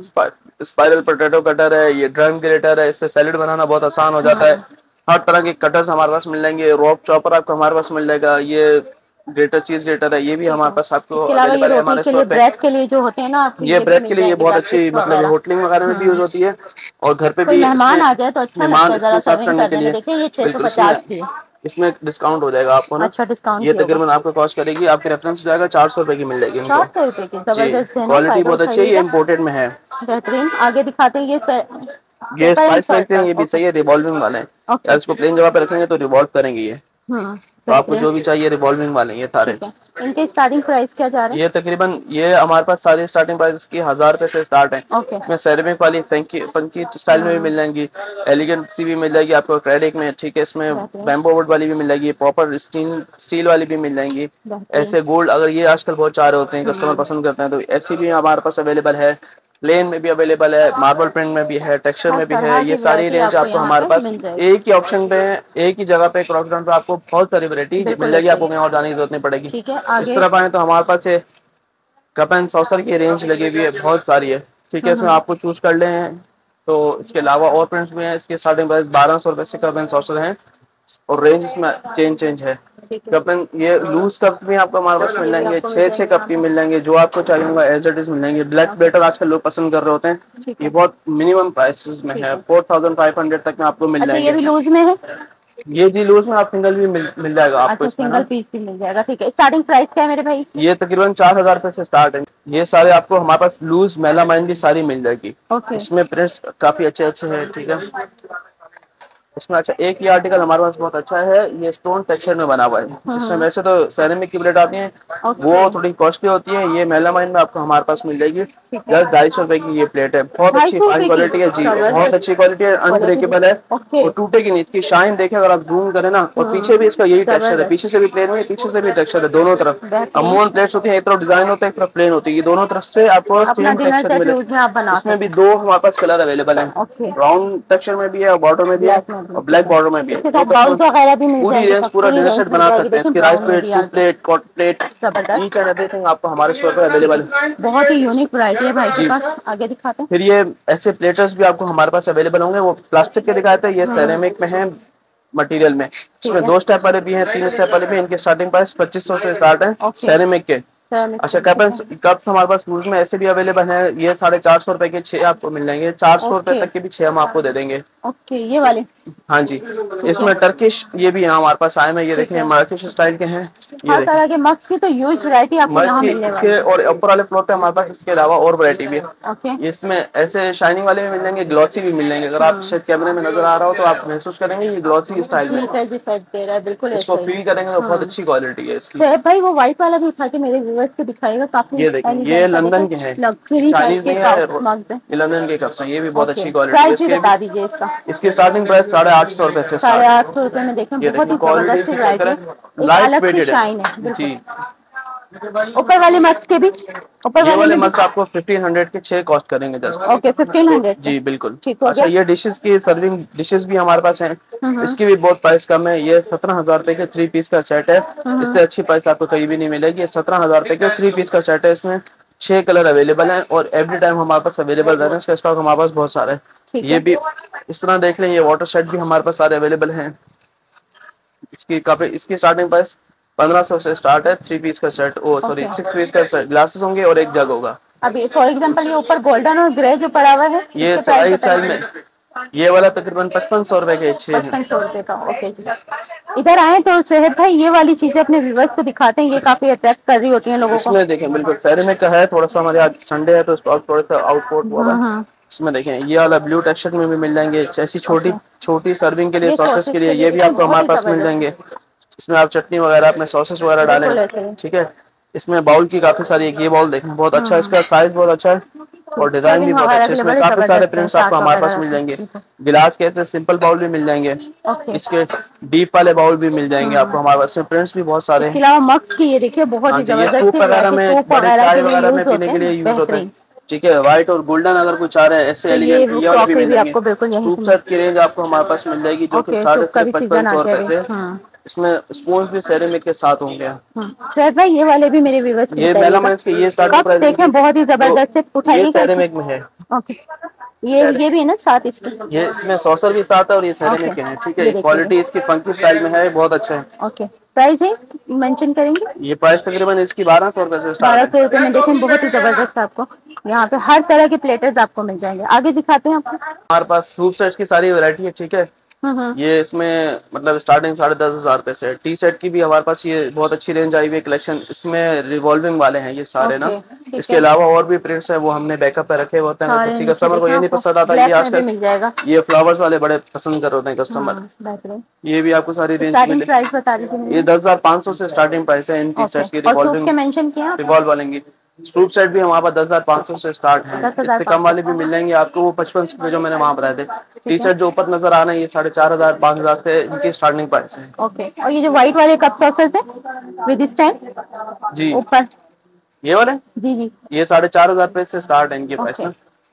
स्पाइरल पोटैटो कटर है, ये ड्रम ग्रेटर है, इससे सैलेड बनाना बहुत आसान हो जाता है। हर तरह के कटर्स हमारे पास मिल जाएंगे। रोप चॉपर आपको हमारे पास मिल जाएगा। ये ग्रेटर चीज ग्रेटर है, ये भी हमारे पास आपको अवेलेबल है हमारे स्टोर पे। ब्रेड के लिए जो होते हैं ना, ये ब्रेड के लिए ये बहुत अच्छी, मतलब होटलिंग वगैरह में भी यूज होती है और घर पे भी मेहमान आ जाए तो अच्छा मेहमान इसको सर्व करने के लिए। देखिए ये छह सौ पचास की है, इसमें डिस्काउंट हो जाएगा आपको ना। अच्छा डिस्काउंट। ये तकरीबन आपको कॉस्ट करेगी, आपके रेफरेंस जाएगा चार सौ रुपए की मिल जाएगी। चार सौ रुपए की जबरदस्त है, क्वालिटी बहुत अच्छी है, ये इम्पोर्टेड में है, बेहतरीन। आगे दिखाते हैं, ये ये स्पाइस रखते हैं, ये भी सही है, रिवॉल्विंग वाले हैं। यार इसको प्लेन जगह पे रखेंगे तो रिवॉल्व करेंगे ये, तो आपको जो भी चाहिए रिवॉल्विंग वाले ये सारे। इनके स्टार्टिंग प्राइस क्या जा रहे हैं? ये तकरीबन ये हमारे पास सारी स्टार्टिंग प्राइस की हजार रुपए से स्टार्ट है। इसमें सेरेमिक वाली फंकी फंकी स्टाइल में भी मिल जाएंगी, एलिगेंट सी भी मिल जाएगी आपको क्रेडिट में, ठीक है। इसमें बैम्बो वुड वाली भी मिल जाएगी, प्रॉपर स्टील स्टील वाली भी मिल जाएंगी। ऐसे गोल्ड अगर ये आजकल बहुत चाह रहे होते हैं, कस्टमर पसंद करते हैं, तो ऐसी भी हमारे पास अवेलेबल है। प्लेन में भी अवेलेबल है, मार्बल प्रिंट में भी है, टेक्सचर में भी है। ये सारी रेंज आपको हमारे पास एक ही ऑप्शन पे, एक ही जगह पे, क्रॉकडाउन पे आपको बहुत सारी वैरायटी मिल जाएगी, आपको कहीं और जाने की जरूरत नहीं पड़ेगी। इस तरफ आए तो हमारे पास ये कप एंड सॉसर की रेंज लगी हुई है, बहुत सारी है, ठीक है। इसमें आपको चूज कर ले हैं। तो इसके अलावा और प्रिंट्स भी हैं। इसके स्टार्टिंग प्राइस बारह सौ रुपए से कप एंड सॉसर हैं और रेंज इसमें चेंज चेंज है। कप एंड ये लूज कप्स भी आपको हमारे पास मिल जाएंगे, छह छह कप की मिल जाएंगे, जो आपको चाहिए होगा एज इट इज मिल जाएंगे। ब्लैक बेटर आजकल लोग पसंद कर रहे होते हैं, ये बहुत मिनिमम प्राइस में है, फोर थाउजेंड फाइव हंड्रेड तक में आपको मिल जाएंगे। ये भी लूज में है, ये जी लूज में आप सिंगल भी मिल, मिल जाएगा आपको। अच्छा, सिंगल पीस भी मिल जाएगा, ठीक है। स्टार्टिंग प्राइस क्या है मेरे भाई? ये तकरीबन चार हजार रुपए से स्टार्ट है। ये सारे आपको हमारे पास लूज मेलामाइन भी सारी मिल जाएगी। इसमें प्रिंट्स काफी अच्छे अच्छे हैं, ठीक है। इसमें अच्छा एक ही आर्टिकल हमारे पास बहुत अच्छा है, ये स्टोन टेक्सचर में बना हुआ है। इसमें वैसे तो सेरेमिक की प्लेट आती हैं, वो थोड़ी कॉस्टली होती है। ये मेलामाइन में आपको हमारे पास मिल जाएगी, दस ढाई सौ रुपए की ये प्लेट है। बहुत अच्छी फाइन क्वालिटी है जी, बहुत अच्छी क्वालिटी है, अनब्रेकेबल है और टूटेगी नहीं। इसकी शाइन देखें अगर आप जूम करें ना, और पीछे भी इसका यही टेक्सचर है, पीछे से भी प्लेन है, पीछे से भी टेक्सचर है, दोनों तरफ। अमूमन प्लेट्स होती है, एक तरफ डिजाइन होता है, एक तरफ प्लेन होती है, दोनों तरफ से आपको सेम टेक्सचर मिलेगा। इसमें भी दो हमारे पास कलर अवेलेबल है, राउंड टेक्सचर में भी है और बॉर्डर में भी है और ब्लैक बॉर्डर में भी है। वगैरह भी पूरी रेंज पूरा डिनर सेट बना सकते हैं। इसकी rice plate, soup plate, cot plate, each and everything आपको हमारे स्टोर पर अवेलेबल है। बहुत ही यूनिक वैरायटी है भाई के पास। आगे दिखाते हैं। फिर ये ऐसे प्लेटर्स भी आपको हमारे पास अवेलेबल होंगे, वो प्लास्टिक के दिखाते हैं, ये सेरेमिक में है मटेरियल में। इसमें दो स्टेप वाले भी हैं, तीन स्टेप वाले भी हैं। इनके स्टार्टिंग प्राइस पच्चीस सौ से स्टार्ट है सेरेमिक के। अच्छा, कप कप्स हमारे पास लूज में ऐसे भी अवेलेबल है, ये साढ़े चार सौ रुपए के छह आपको मिल जाएंगे, चार सौ रुपए तक के भी छह हम आपको दे देंगे। ओके, ये वाले हाँ जी। इसमें टर्किश ये भी यहाँ हमारे पास आए हैं, ये देखें मराकेश स्टाइल के हैं। हर तरह के मग्स की तो ह्यूज वैरायटी आपको यहाँ मिलने वाली है। और ऊपर वाले फ्लोर पे हमारे पास इसके अलावा और वैरायटी भी है। इसमें ऐसे शाइनिंग वाले भी मिल जाएंगे, ग्लॉसी भी मिल जाएंगे। अगर आप शायद कैमरे में नजर आ रहा हो तो आप महसूस करेंगे ये ग्लॉसी स्टाइल में बिल्कुल, इसको फील करेंगे तो बहुत अच्छी क्वालिटी है इसकी। भाई वो व्हाइट वाला भी उठा के मेरे व्यूअर्स को दिखाएगा, काफी ये देखिए, ये लंदन के हैं, चाइनीज नहीं है, ये लंदन के कप्स हैं, ये भी बहुत अच्छी क्वालिटी है। बता दीजिए इसका। इसकी स्टार्टिंग प्राइस साढ़े आठ सौ रुपए से साढ़े आठ सौ रुपए में देखें, बहुत ही जबरदस्त वैरायटी है, लाइट वेटेड है जी। ऊपर वाले मग्स के भी, ऊपर ये वाले मग्स आपको फिफ्टीन हंड्रेड के छह कॉस्ट करेंगे जस्ट। ओके, फिफ्टीन हंड्रेड जी बिल्कुल। अच्छा, ये डिशेस की सर्विंग डिशेस भी हमारे पास हैं, इसकी भी बहुत प्राइस कम है। ये सत्रह हजार रुपए के थ्री पीस का सेट है, इससे अच्छी प्राइस आपको कहीं भी नहीं मिलेगी। सत्रह हजार रुपए के थ्री पीस का सेट है, इसमें छह कलर अवेलेबल हैं और एवरी टाइम हमारे पास अवेलेबल रहना है, इसका स्टॉक हमारे पास बहुत सारा है। ये भी इस तरह देख लें, ये वाटर सेट भी हमारे पास सारे अवेलेबल हैं। इसकी काफी इसकी स्टार्टिंग प्राइस पंद्रह सौ से स्टार्ट है, थ्री पीस का set, oh sorry six piece का सेट, ग्लासेस होंगे और एक जग होगा। अभी फॉर एग्जांपल ये ऊपर गोल्डन और ग्रे जो पड़ा हुआ है, ये सराई स्टाइल में, ये वाला तकरीबन पचपन सौ रुपए के छह पचपन सौ रुपए का। ओके जी, इधर आए तो शोहेब भाई ये वाली चीजें अपने व्यूअर्स को दिखाते हैं, ये काफी अट्रैक्ट कर रही होती हैं लोगों को। इसमें देखें बिल्कुल सेरेमिक का है, थोड़ा सा हमारे आज संडे है तो स्टॉक थोड़ा सा आउटपोर्ट हुआ है। इसमें देखें ये वाला ब्लू टेक्सचर में भी मिल जाएंगे, ऐसी छोटी छोटी सर्विंग के लिए, सॉसेस के लिए, ये भी आपको हमारे पास मिल जाएंगे। इसमें आप चटनी वगैरह अपने सॉसेस वगैरह डालें, ठीक है। इसमें बाउल की काफी सारी, एक ये बाउल देखें बहुत अच्छा है, इसका साइज बहुत अच्छा है और डिजाइन भी बहुत अच्छा है। इसमें काफी सारे प्रिंट्स आपको हमारे पास मिल जाएंगे। गिलास के ऐसे सिंपल बाउल भी मिल जाएंगे, इसके डीप वाले बाउल भी मिल जाएंगे आपको हमारे पास। प्रिंट्स भी बहुत सारे हैं। इसके अलावा मग्स की ये देखिए बहुत ही जबरदस्त, सूप वगैरह में, बड़े चाय वगैरह में पीने के लिए यूज होते हैं, ठीक है। व्हाइट और गोल्डन अगर कुछ आ रहा है ऐसे एलिगेंट, ये वाले भी मिल जाएंगे। सूप सेट की रेंज आपको हमारे पास मिल जाएगी, जो कि स्टार्ट है पचपन सौ रुपए से। इसमें स्पून भी सेरेमिक के साथ होंगे। सर भाई ये वाले भी मेरे व्यूअर्स ये मेलामाइन के, ये स्टार्टिंग प्राइस देखें बहुत ही जबरदस्त है, उठाइए। सेरेमिक में है। ओके, ये ये भी है ना साथ इसके, ये इसमें सॉसर भी साथ है और ये सेरेमिक के हैं, ठीक है। क्वालिटी इसकी फंकी स्टाइल में है, बहुत अच्छा है। ओके, प्राइस है मेंशन करेंगे? ये प्राइस तकरीबन इसकी बारह सौ रुपए से स्टार्ट है। बारह सौ रुपए में देखें, बहुत ही जबरदस्त आपको यहाँ पे हर तरह के प्लेटर्स आपको मिल जाएंगे। आगे दिखाते हैं आपको। हमारे पास सूप सेट्स की सारी वैरायटी है, ठीक है। ये इसमें मतलब स्टार्टिंग साढ़े दस हजार रुपए से। टी सेट की भी हमारे पास ये बहुत अच्छी रेंज आई हुई है कलेक्शन, इसमें रिवॉल्विंग वाले हैं ये सारे ना। इसके अलावा और भी प्रिंट्स हैं, वो हमने बैकअप पे रखे होते हैं, किसी कस्टमर को ये नहीं पसंद आता, ये आजकल ये फ्लावर्स वाले बड़े पसंद कर होते हैं कस्टमर। ये भी आपको सारी रेंज मिलेगी। ये दस हजार पाँच सौ से स्टार्टिंग प्राइस है इन टी सेट्स की। रिवॉल्विंग रिवॉल्व वाले की सूप सेट भी हमारे पास दस हजार पाँच सौ से स्टार्ट है, इससे कम वाले भी मिल जाएंगे आपको, वो पचपन सौ जो मैंने वहाँ बताए थे। टी शर्ट जो ऊपर नजर आ रहे हैं ये साढ़े चार हजार पाँच हजार से इनकी स्टार्टिंग प्राइस है। ओके, और ये जो व्हाइट वाले कप सॉसर्स हैं विद स्टैंड जी ऊपर, ये वाले जी जी ये साढ़े चार हजार रुपए से स्टार्ट है इनकी प्राइस ना।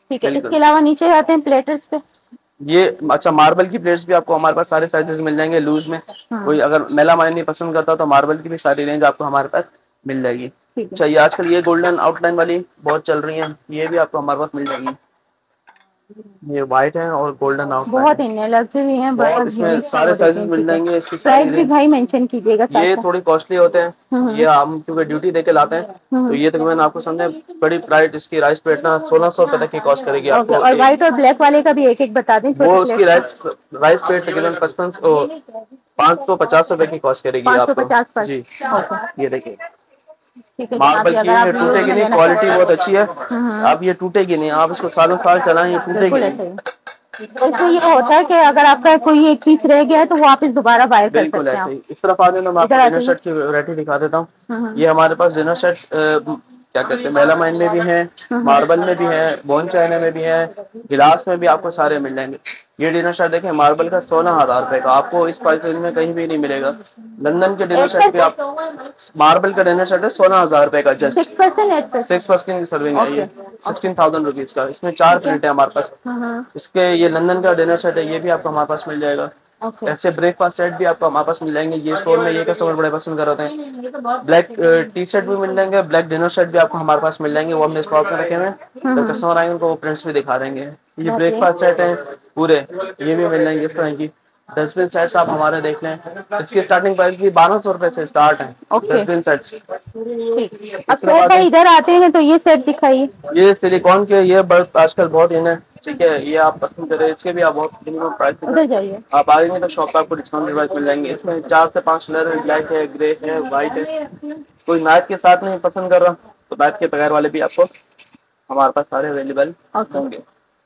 ठीक है, इसके अलावा नीचे आते हैं प्लेटर्स पे। ये अच्छा मार्बल की प्लेट्स भी आपको हमारे पास सारे साइजेस मिल जाएंगे लूज में। कोई अगर मेलामाइन नहीं पसंद करता तो मार्बल की भी सारी रेंज आपको हमारे पास मिल जाएगी। अच्छा ये आजकल ये गोल्डन आउटलाइन वाली बहुत चल रही है, ये भी आपको हमारे पास मिल जाएगी। ये व्हाइट है और गोल्डन आउटलाइन, बहुत इनने लग्जरी हैं, बहुत इसमें सारे साइजेस मिल जाएंगे। इसकी प्राइस भी भाई मेंशन कीजिएगा। ये थोड़ी कॉस्टली होते हैं, ये हम क्योंकि ड्यूटी देके लाते हैं तो ये तकरीबन आपको समझे बड़ी प्राइस इसकी राइस प्लेट ना सोलह सौ रुपए तक की कॉस्ट करेगी आपको। और व्हाइट और ब्लैक वाले का भी एक एक बता दें। वो उसकी राइस राइस प्लेट तकरीबन पचपन सौ पाँच सौ पचास रुपए की कॉस्ट करेगी आपको जी। ये देखिए मार्बल की, ये टूटेगी नहीं, क्वालिटी बहुत अच्छी है। अब ये टूटेगी नहीं, आप इसको सालों साल चलाएं ये टूटेगी नहीं। इसमें ये होता है कि अगर आपका कोई एक पीस रह गया है तो वापस दोबारा बाय कर सकते हैं। बिल्कुल ऐसे ही। इस तरफ आ जाए तो मैं आपको डिनर सेट की वैरायटी दिखा देता हूँ। ये हमारे पास डिनर सेट क्या कहते हैं मेलामाइन में भी है, मार्बल में भी है, बोन चाइना में भी है, गिलास में भी आपको सारे मिल जाएंगे। ये डिनर सेट देखें मार्बल का सोलह हजार रुपए का, आपको इस प्राइस रेंज में कहीं भी नहीं मिलेगा। लंदन के डिनर सेट भी आप मार्बल का डिनर सेट है सोलह हजार रुपए का, जस्ट सिक्स परसेंट की सर्विंग है ये सिक्सटीन थाउजेंड रुपीज का। इसमें चार प्लेट है हमारे पास। इसके ये लंदन का डिनर सेट है, ये भी आपको हमारे पास मिल जाएगा। Okay. ऐसे ब्रेकफास्ट सेट भी आपको हमारे पास मिल जाएंगे। ये स्टोर में ये कस्टमर बड़े पसंद कर रहे हैं। ब्लैक टी शर्ट भी मिल जाएंगे, ब्लैक डिनर सेट भी आपको हमारे पास मिल जाएंगे। वो हमने स्टॉक में रखे हुए हैं, तो कस्टमर आएंगे उनको वो प्रिंट्स भी दिखा देंगे। ये ब्रेकफास्ट सेट है पूरे, ये भी मिल जाएंगे इस तरह की। डस्टबिन सेट्स आप हमारे देख लें, इसकी स्टार्टिंग प्राइस भी बारह सौ रुपए से स्टार्ट है डस्टबिन सेट्स। इधर आते हैं तो ये सेट दिखाइए। ये सिलिकॉन के, ये बर्थ आजकल बहुत इन है, ठीक है, ये आप पसंद करें। इसके भी आप बहुत मिनिमम प्राइस आप आएंगे तो शॉप पे आपको डिस्काउंट प्राइस मिल जाएंगे। इसमें चार से पांच कलर है, ब्लैक है, ग्रे है, व्हाइट है। कोई मैट के साथ नहीं पसंद कर रहा तो मैट के बगैर वाले भी आपको हमारे पास सारे अवेलेबल होंगे।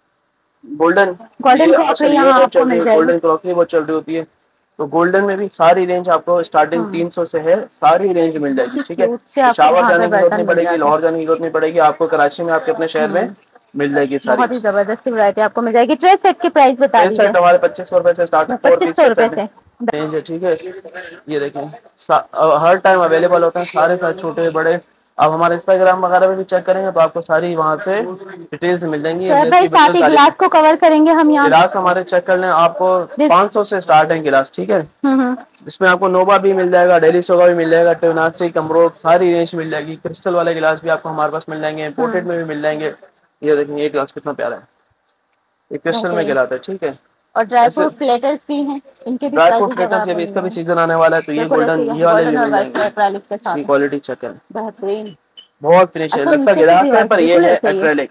गोल्डन गोल्डन गोल्डन क्रॉकरी बहुत चल रही होती है, तो गोल्डन में भी सारी रेंज आपको स्टार्टिंग तीन सौ से है, सारी रेंज मिल जाएगी। ठीक है, शावर जाने की जरूरत नहीं पड़ेगी, लाहौर जाने की जरूरत नहीं पड़ेगी, आपको कराची में आपके अपने शहर में मिल जाएगी सारी। बहुत ही जबरदस्त वैरायटी आपको मिल जाएगी। ट्रे सेट की प्राइस बता दीजिए। ट्रे सेट हमारे पच्चीस सौ रुपए से स्टार्ट है, पच्चीस सौ रुपए से रेंज है। ठीक है, ये देखें हर टाइम अवेलेबल होता है सारे सारे छोटे बड़े। आप हमारे इंस्टाग्राम वगैरह में भी चेक करेंगे तो आपको सारी वहाँ से डिटेल्स मिल जाएंगी। भाई साथ ही गिलास को कवर करेंगे हम यहाँ। गिलास हमारे चेक कर लें, आपको पाँच सौ से स्टार्ट है गिलास। ठीक है, इसमें आपको नोवा भी मिल जाएगा, डेली सोगा भी मिल जाएगा, टेनासी कमरो सारी रेंज मिल जाएगी। क्रिस्टल वाले गिलास भी आपको हमारे पास मिल जाएंगे, इम्पोर्टेड में भी मिल जाएंगे। ये देखें ये गिलास कितना प्यारा है, ये क्रिस्टल में गिलास है। ठीक है, और ड्राई फ्रूट प्लेटर्स भी हैं, इनके भी ड्राई फ्रूट प्लेटर्स ये भी, इसका भी सीजन आने वाला है तो ये गोल्डन ये वाले भी मिल जाएंगे। इसकी क्वालिटी चेक करें, बेहतरीन बहुत फिनिश है। लगता गिलास है पर ये है एक्रेलिक।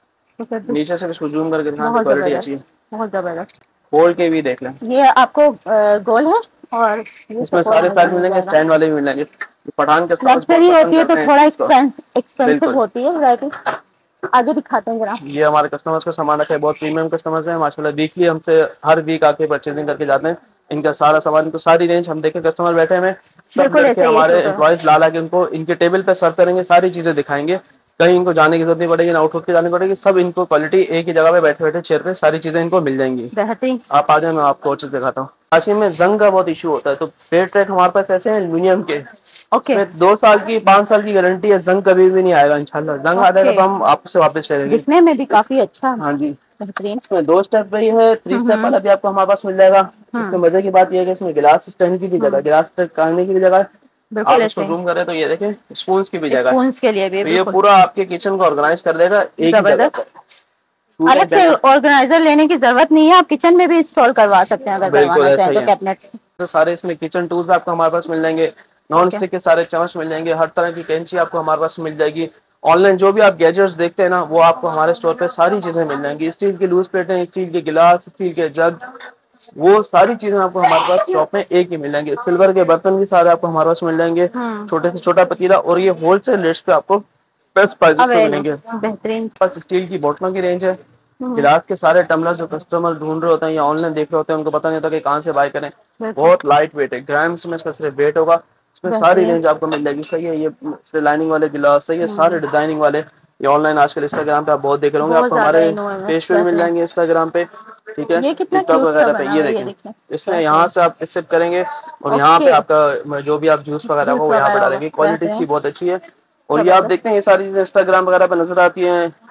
नीचे से इसको जूम करके दिखाएं, क्वालिटी अच्छी है, बहुत जबरदस्त। खोल के भी देख लें, ये आपको गोल है और इसमें सारे साइज मिलेंगे, स्टैंड वाले भी मिलेंगे। पठान के लग्जरी होती है तो थोड़ा एक्सपेंसिव होती है वैरायटी। आगे दिखाते हैं जरा। ये हमारे कस्टमर्स का सामान रखा है, बहुत प्रीमियम कस्टमर्स हैं माशाल्लाह। वीकली हमसे हर वीक आके परचेजिंग करके जाते हैं। इनका सारा सामान, इनको सारी रेंज हम देखें, कस्टमर बैठे हैं सब करके हमारे एम्प्लॉइज ला ला के उनको इनके टेबल पे सर्व करेंगे, सारी चीजें दिखाएंगे। कहीं इनको जाने की जरूरत नहीं पड़ेगी, ना आउट उठ के जानी पड़ेगी, सब इनको क्वालिटी एक ही जगह पे बैठे बैठे चेयर पे सारी चीजें इनको मिल जाएंगी। आप आ जाए, मैं आपको और चीज दिखाता हूँ। कराची में जंग का बहुत इशू होता है, तो प्लेट ट्रैक हमारे पास ऐसे हैं एल्यूमिनियम के। ओके, दो साल की पाँच साल की गारंटी है, जंग कभी भी नहीं आएगा इंशाल्लाह। जंग आ जाएगा तो हम आपसे वापस ले लेंगे। दिखने में भी काफी अच्छा। हाँ जी, इसमें दो स्टेप भी है, थ्री स्टेप वाला भी आपको हमारे पास मिल जाएगा। इसमें मजे की बात यह है कि इसमें गिलास स्टैंड की भी जगह, गिलास करने की भी जगह, आप इसको जूम करें तो ये देखें स्पून्स की भी जगह, स्पून्स के लिए भी तो ये पूरा आपके किचन को ऑर्गेनाइज कर देगा एक ही जगह पर। अलग से ऑर्गेनाइजर लेने की जरूरत नहीं है, आप किचन में भी इंस्टॉल करवा सकते हैं अगर करवाना चाहें तो कैबिनेट्स। तो सारे इसमें किचन टूल्स आपको हमारे पास मिल जाएंगे, नॉन स्टिक के सारे चम्मच मिल जाएंगे, हर तरह की कैंची आपको हमारे पास मिल जाएगी। ऑनलाइन जो भी आप गैजेट्स देखते हैं ना, वो आपको हमारे स्टोर पे सारी चीजें मिल जाएंगी। स्टील की लूज प्लेटें, स्टील के गिलास, स्टील के जग, वो सारी चीजें आपको हमारे पास शॉप में एक ही मिल जाएंगे। सिल्वर के बर्तन भी सारे आपको हमारे पास मिल जाएंगे, छोटे से छोटा पतीला, और ये होलसेल रेट्स पे आपको बेस्ट प्राइसेस पे मिलेंगे। बेहतरीन। बस स्टील की बोतलों की रेंज है, गिलास के सारे टम्बलर जो कस्टमर ढूंढ रहे होते हैं या ऑनलाइन देख रहे होते हैं, उनको पता नहीं होता कि कहाँ से बाय करें। बहुत लाइट वेट है, ग्राम्स में इसका सिर्फ वेट होगा। इसमें सारी रेंज आपको मिल जाएगी। सही है, ये लाइनिंग वाले गिलास, सही है, सारे डिजाइनिंग वाले। ये ऑनलाइन आजकल इंस्टाग्राम पे आप बहुत देख रहे होंगे, आपको हमारे पेज पे मिल जाएंगे इंस्टाग्राम पे। ठीक है, टिकटॉक वगैरह पे। ये देखें, इसमें यहाँ से आप सिप करेंगे और यहाँ पे आपका जो भी आप जूस वगैरह वो यहाँ पे डालेंगे। क्वालिटी इसकी बहुत अच्छी है। और ये आप देखते हैं ये सारी चीजें इंस्टाग्राम वगैरह पे नजर आती हैं,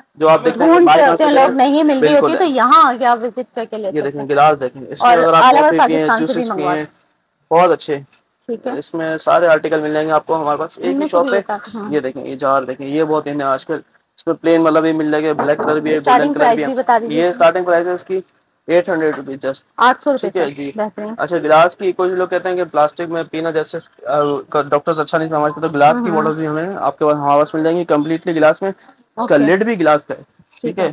जो आप देख रहे हैं जो लोग नहीं मिल रही होती तो यहाँ आके आप विजिट करके ले सकते हैं। ये देखें गिलास देखें, इसमें अगर आप कॉफी पिए, जूसेस पिए, बहुत अच्छे। ठीक है, इसमें सारे आर्टिकल मिल जाएंगे आपको हमारे पास एक ही शॉप पे। ये देखें, ये जार देखें, ये बहुत इन है आजकल। इसमें प्लेन वाला भी मिल जाएगा, ब्लैक कलर भी है, गोल्डन कलर भी है। ये स्टार्टिंग प्राइस है इसकी एट हंड्रेड रुपीज, जस्ट आठ सौ रुपए जी। अच्छा, गिलास की कुछ लोग कहते हैं कि प्लास्टिक में पीना जैसे डॉक्टर्स अच्छा नहीं समझते, तो गिलास की बॉटल भी हमें आपके पास हमारे पास मिल जाएंगी कम्प्लीटली गिलास में। इसका लिड भी गिलास का है। ठीक है,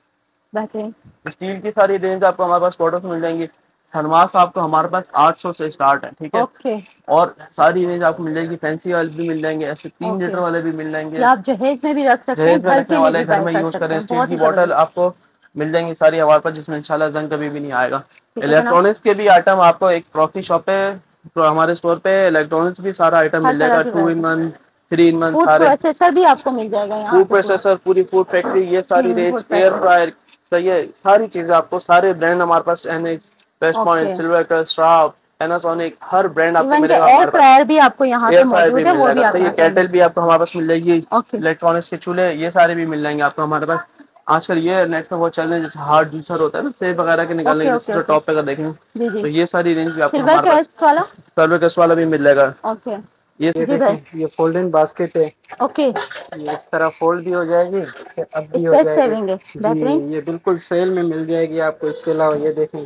स्टील की सारी रेंज आपको हमारे पास बॉटल्स मिल जाएंगी। थर्मास आपको हमारे पास आठ सौ से स्टार्ट है। ठीक है, okay. और सारी रेंज आपको मिल जाएगी, फैंसी वाले भी मिल जाएंगे, ऐसे तीन okay. लीटर वाले भी मिल जाएंगे। आप जहेज में भी रख सकते हैं, जहेज में रखने वाले घर में यूज करें। स्टील की बॉटल आपको मिल जाएंगी सारी हमारे पास, जिसमें इंशाल्लाह जंग कभी भी नहीं आएगा। इलेक्ट्रॉनिक्स के भी आइटम आपको एक क्रॉकरी शॉप पे, तो हमारे स्टोर पे इलेक्ट्रॉनिक्स भी सारा आइटम मिल जाएगा, two in one, three in one, सारे प्रोसेसर भी आपको मिल जाएगा यहाँ। फूड प्रोसेसर, पूरी फूड फैक्ट्री, ये सारी रेंज, एयर फ्रायर, सही है, सारी चीजें आपको, सारे ब्रांड हमारे पास, NX, best point, silver, strap, Panasonic, हर ब्रांड आपको मिलेगा। एयर फ्रायर भी आपको यहाँ पे मौजूद है, वो भी सही है। केटल भी आपको हमारे पास मिल जाएगी। इलेक्ट्रॉनिक्स के चूल्हे, ये सारे भी मिल जाएंगे आपको हमारे पास। आजकल ये नेट पे वो चल रहे हैं, जैसे हार्ड जूसर होता है ना, सेब वगैरह के निकालने के लिए, टॉप पे का देखें, तो ये सारी रेंज भी आपको हमारे पास, सिल्वर केस वाला भी मिल जाएगा। ओके, ये देखिए, ये फोल्डिंग बास्केट है। ओके, ये इस तरह फोल्ड भी हो जाएगी, अब भी हो जाएगी जी, ये बिल्कुल सेल में मिल जाएगी आपको। इसके अलावा ये देखें,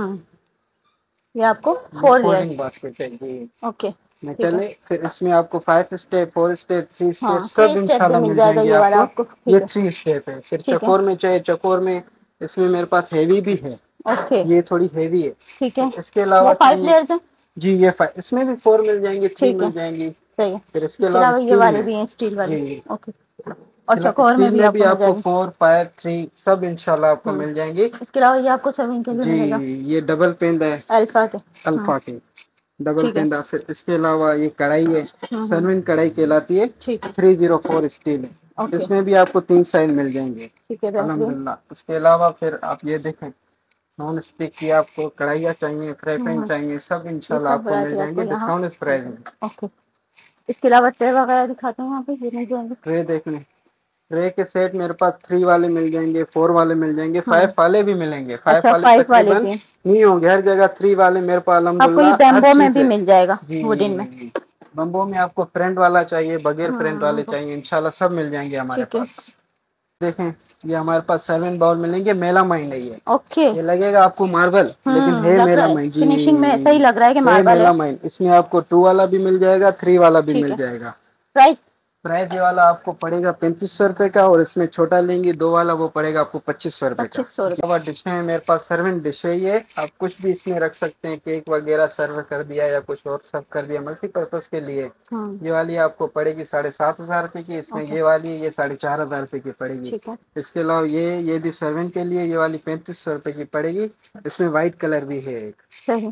ये आपको फोल्डिंग बास्केट है जी। ओके, मेटल है। फिर इसमें आपको five step, four step, three step सब इंशाल्लाह मिल जाएंगे आपको। ये थ्री स्टेप है। फिर चकोर में चाहिए, चकोर में इसमें मेरे पास हेवी भी है। ओके, ये थोड़ी हेवी है। ठीक है, इसके अलावा फाइव लेयर्स है जी, ये फाइव, इसमें भी फोर मिल जाएंगे, थ्री मिल जाएंगी। सही है। फिर इसके अलावा ये वाले भी हैं, स्टील वाले। ओके, और चकोर में भी आपको, भी आपको फोर, फाइव, थ्री सब इंशाल्लाह आपको मिल जाएंगे। इसके अलावा ये आपको सेवन के लिए मिलेगा जी, ये डबल पेंद है, अल्फा के, अल्फा के डबल पेंदा। फिर इसके अलावा ये कढ़ाई है, सर्विंग कढ़ाई कहलाती है, थ्री जीरो फोर स्टील है। इसमें भी आपको तीन साइज मिल जाएंगे अल्हम्दुलिल्लाह। उसके अलावा फिर आप ये देखें, नॉन स्टिक की आपको कढ़ाइयाँ चाहिए, फ्राई पैन चाहिए, सब इंशाल्लाह आपको मिल जाएंगे डिस्काउंट प्राइस में। ओके, इसके अलावा ट्रे वगैरह दिखाते हैं, यहाँ पे ये मिल जाएंगे। ट्रे देख लें, ट्रे के सेट मेरे पास थ्री वाले मिल जाएंगे, फोर वाले मिल जाएंगे, फाइव वाले भी मिलेंगे। फाइव अच्छा, वाले तकरीबन नहीं होंगे, हर जगह थ्री वाले मेरे पास अल्हम्दुलिल्लाह। बम्बो में भी मिल जाएगा, वुडन में। बम्बो में आपको प्रिंट वाला चाहिए, बगैर प्रिंट वाले चाहिए, इंशाल्लाह सब मिल जाएंगे हमारे पास। देखें, ये हमारे पास सेवन बाउल मिलेंगे, मेलामाइन है ये। ओके, ये लगेगा आपको मार्बल, लेकिन है मेलामाइन जी, फिनिशिंग में ऐसा ही लग रहा है कि मार्बल है। मेलामाइन, इसमें आपको टू वाला भी मिल जाएगा, थ्री वाला भी मिल जाएगा। प्राइस प्राइस ये वाला आपको पड़ेगा पैंतीस सौ रुपए का, और इसमें छोटा लेंगे दो वाला, वो पड़ेगा आपको पच्चीस सौ रुपए का। डिश है मेरे पास, सर्विंग डिश है ये, आप कुछ भी इसमें रख सकते हैं, केक वगैरह सर्व कर दिया या कुछ और सर्व कर दिया, मल्टीपर्पज के लिए। ये वाली आपको पड़ेगी साढ़े सात हजार रुपए की, इसमें ये वाली ये साढ़े चार हजार रुपए की पड़ेगी। इसके अलावा ये ये भी सर्विंग के लिए, ये वाली पैंतीस सौ रुपए की पड़ेगी, इसमें व्हाइट कलर भी है एक।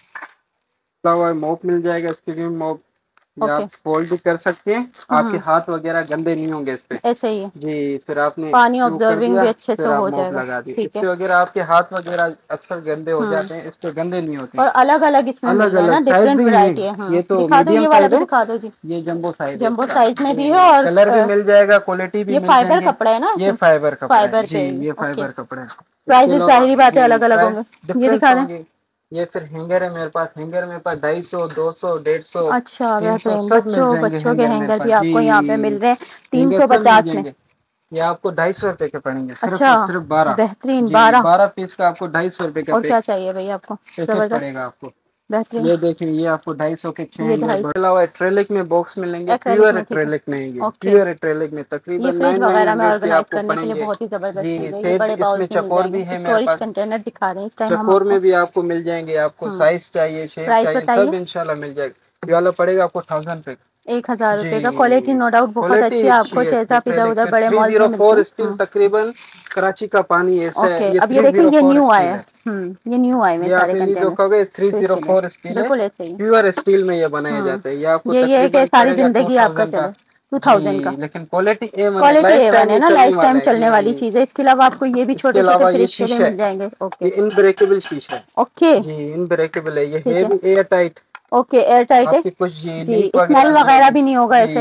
मोप मिल जाएगा, इसके लिए मोप Okay. आप फोल्ड भी कर सकते हैं, आपके हाथ वगैरह गंदे नहीं होंगे इस पे। ऐसे ही है जी। फिर आपने पानी ऑब्जर्विंग भी अच्छे से हो जाएगा, लगा दी। इस पे वगैरह आपके हाथ वगैरह अक्सर गंदे हो जाते हैं, इस पे गंदे नहीं होते। और अलग अलग इसमें अलग अलग साइज भी है। ये तो मीडियम साइज है, दिखा दो जी, ये जंबो साइज, जंबो साइज में भी है, और कलर भी मिल जाएगा, क्वालिटी भी। ये फाइबर कपड़ा है ना, ये फाइबर कपड़ा है जी, ये फाइबर कपड़ा है। प्राइस जाहिर बात है अलग अलग होंगे, ये दिखा दें। ये फिर हैंगर है मेरे पास, हैंगर मेरे पास ढाई सौ, दो सौ, डेढ़ सौ। अच्छा, बच्चों बच्चों के हैंगर भी आपको यहाँ पे मिल रहे हैं तीन सौ पचास में। ये आपको ढाई सौ रुपए के पड़ेंगे, सिर्फ अच्छा, सिर्फ बारह। बेहतरीन, बारह बारह पीस का आपको ढाई सौ रुपए का। और क्या चाहिए भाई आपको, पड़ेगा आपको बेहतरीन। ये देखिए, ये आपको ढाई सौ के छह। ट्रेलिक में बॉक्स मिलेंगे, प्योर ट्रेलिक में, प्योर ट्रेलिक में तकरीबन नाइन नाइन आपको पड़ेंगे जी। सेट इसमें चकोर भी है मेरे पास, कंटेनर दिखा रहे हैं, चकोर में भी आपको मिल जाएंगे। आपको साइज चाहिए, शेप चाहिए, सब इंशाल्लाह मिल जाएगा। ये वाला पड़ेगा आपको थाउजेंड पे, एक हजार रुपए का। क्वालिटी नो डाउट बहुत अच्छी है, आपको जैसा इधर उधर बड़े मॉल में मिलती है। स्टील तकरीबन कराची का पानी ऐसा है। अब ये देखिए, ये न्यू आया है, हम्म ये न्यू आए में सारे container. Three zero four steel बिल्कुल ऐसे ही प्योर स्टील में ये बनाया जाता है। ये आपको ये ये कि सारी जिंदगी आपका चले टू थाउजेंड का, लेकिन क्वालिटी ए वन है ना, लाइफ टाइम चलने वाली चीज है। इसके अलावा आपको ये भी छोटे छोटे फ्रिज के लिए मिल जाएंगे। ओके, इनब्रेकेबल शीशा, ओके जी, इनब्रेकेबल है ये, air tight. Okay, air tight है, कुछ जी, स्मेल वगैरह भी नहीं होगा ऐसे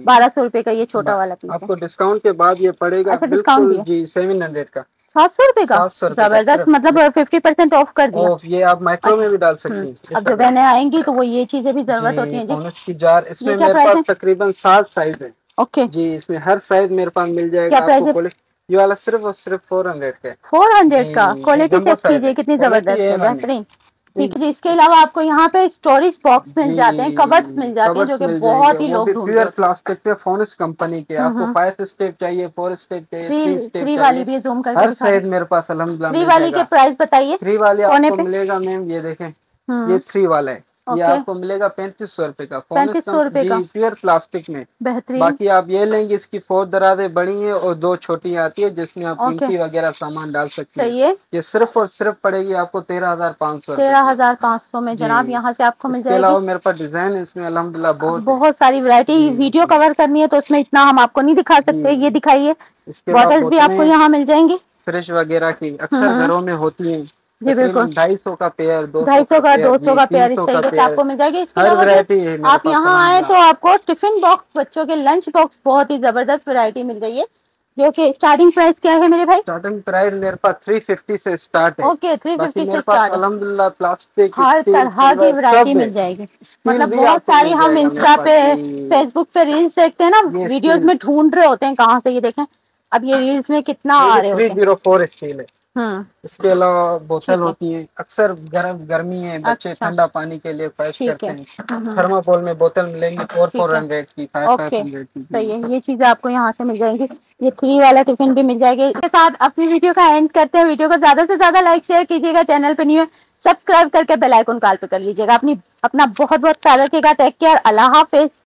बारह सौ रुपए का ये छोटा वाला पीस आपको डिस्काउंट के बाद ये पड़ेगा अच्छा, बिल्कुल जी सेवन हंड्रेड का, सात सौ रुपए का। सात सौ रुपए जबरदस्त, मतलब फिफ्टी परसेंट ऑफ कर दिया। ऑफ, ये आप माइक्रो में भी डाल सकती हैं। अब जो बहनें आएंगी तो वो ये चीजें भी जरूरत होती है जी। बोनस की जार, इसमें मेरे पास तकरीबन सात साइज है। ओके जी, इसमें हर साइज मेरे पास मिल जाएगा आपको। ये वाला सिर्फ और सिर्फ फोर हंड्रेड का, फोर हंड्रेड का। क्वालिटी चेक कीजिए कितनी जबरदस्त है, बेहतरीन। ठीक है जी। इसके अलावा आपको यहाँ पे स्टोरेज बॉक्स मिल जाते हैं, कबर्ड्स मिल जाते हैं, जो कि बहुत ही लोग ढूंढते हैं। प्योर प्लास्टिक पे फोनस कंपनी के। आपको फाइव स्टेप चाहिए, फोर स्टेप चाहिए, थ्री स्टेप चाहिए, वाली भी जूम करके हर साइज मेरे पास अल्हम्दुलिल्लाह। थ्री वाली के प्राइस बताइए। थ्री वाली आपको मिलेगा मैम, ये देखें, ये थ्री वाला है, ये आपको मिलेगा पैंतीस सौ रुपए का, पैंतीस सौ रुपए का, प्योर प्लास्टिक में, बेहतरीन। बाकी आप ये लेंगे, इसकी फोर दराजें बड़ी हैं और दो छोटी आती है, जिसमें आप कीमती वगैरह सामान डाल सकते हैं। ये सिर्फ और सिर्फ पड़ेगी आपको तेरह हजार पाँच सौ तेरह हजार पाँच सौ में जनाब यहाँ से आपको मिल जाएगी। इसके अलावा मेरे पास डिजाइन है इसमें अल्हम्दुलिल्लाह बहुत बहुत सारी वैरायटी। वीडियो कवर करनी है तो उसमें इतना हम आपको नहीं दिखा सकते, ये दिखाइए। बॉटल्स भी आपको यहाँ मिल जाएंगी, फ्रिज वगैरह की अक्सर घरों में होती है जी, बिल्कुल। ढाई सौ का पेयर, ढाई सौ का, दो सौ का पेयर इस तरीके से आपको मिल जाएगी। इसके अलावा आप यहाँ आए तो आपको टिफिन बॉक्स, बच्चों के लंच बॉक्स, बहुत ही जबरदस्त वैरायटी मिल गई है, जो कि स्टार्टिंग प्राइस क्या है मेरे भाई? स्टार्टिंग प्राइस मेरे पास तीन सौ पचास से स्टार्ट है। ओके, तीन सौ पचास से स्टार्ट है। अल्हम्दुलिल्लाह प्लास्टिक, हर तरह की वैरायटी मिल जाएगी। मतलब बहुत सारी हम इंस्टा पे, फेसबुक पे रील्स देखते हैं ना, वीडियोस में ढूंढ रहे होते हैं कहाँ से, ये देखें अब ये रील्स में कितना आ रहे होते हैं। तीन सौ चार स्टील है। इसके अलावा बोतल होती है, अक्सर गर्म गर्मी है, बच्चे अच्छा। ठंडा पानी के लिए ख्वाहिश करते हैं, थर्माकोल में बोतल मिलेंगी फोर फोर हंड्रेड की, फाइव फाइव हंड्रेड की। सही है, ये चीजें आपको यहाँ से मिल जाएंगी। ये थ्री वाला टिफिन भी मिल जाएगी। इसके साथ अपनी वीडियो का एंड करते हैं। वीडियो को ज्यादा से ज्यादा लाइक शेयर कीजिएगा, चैनल पे न्यू है सब्सक्राइब करके बेल आइकन कॉल पे कर लीजिएगा। अपनी अपना बहुत बहुत ख्याल रखिएगा। टेक केयर, अल्लाह हाफिज।